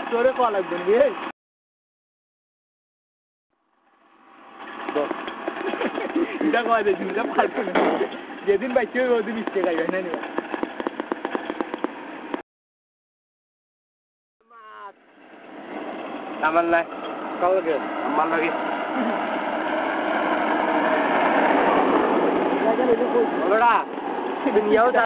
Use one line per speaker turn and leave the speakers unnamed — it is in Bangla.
তোরে কল লাগবে নি এটা কয় দে জিনিসটা পারতো না যেদিন বাইকে ওদিন ইচ্ছে গাইবে না নিবা
আমার নাই কল গে আমার লাগি বড়া দুনিয়াও